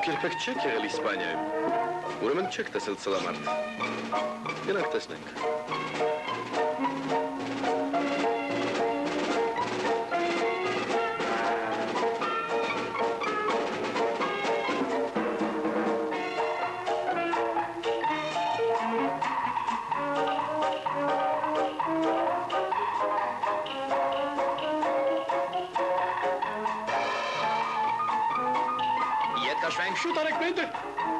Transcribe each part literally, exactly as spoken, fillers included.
Դուք երբեք չեք եղել Իսպանիայում։ Ուրեմն չեք տեսել ծլամարդ։ Գնանք տեսնենք։ Շուտ արեք Բենդեր։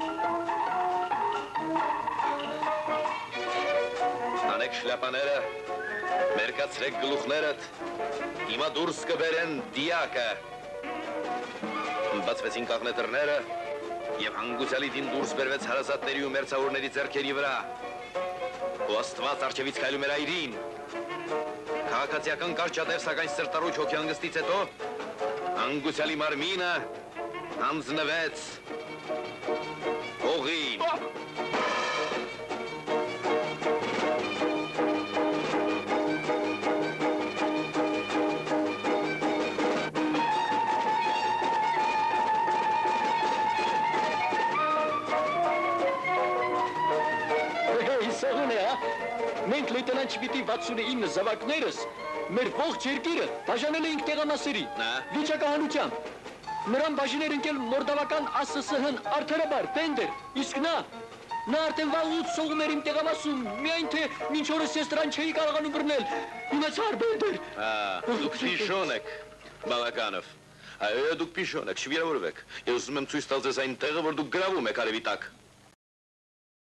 Անեք շլապաները, մերկացրեք գլուխներդ, հիմա դուրս կբերեն դիակը։ Բացվեցին կաղնետրները և հանգուցյալիտին դուրս բերվեց հարազատների ու մերձավորների ձեռքերի վրա։ Ու աստված արջևից քայլում էր այրին։ Քաղաքացիական կարճատև, սակայն սրտառուչ հոգեհանգստից հետո հանգուցյալի մարմինը հանձնվեց հողին։ Սեղուն է, մենք լեյտենանտ Չվիտի վաթսունինը զավակներս մեր ողջ երկիրը բաժանել էինք տեղամասերի, վիճակահանությամբ։ Նրան բաժիներ ընկել մորդավական ԱՍՍՀ-ն արդարաբար, Բենդեր, իսկ նա, նա արդեն վաղուց սողում էր իմ տեղամասում, միայն թե մինչ օրս ես դրան չէի կարողանում բռնել, իմացար, Բենդեր։ Դուք պիշոն եք, Բալականով, այո, դուք պիշոն եք, չվիրավորվեք, ես ուզում եմ ցույց տալ ձեզ այն տեղը, որ դուք գրավում եք արևի տակ։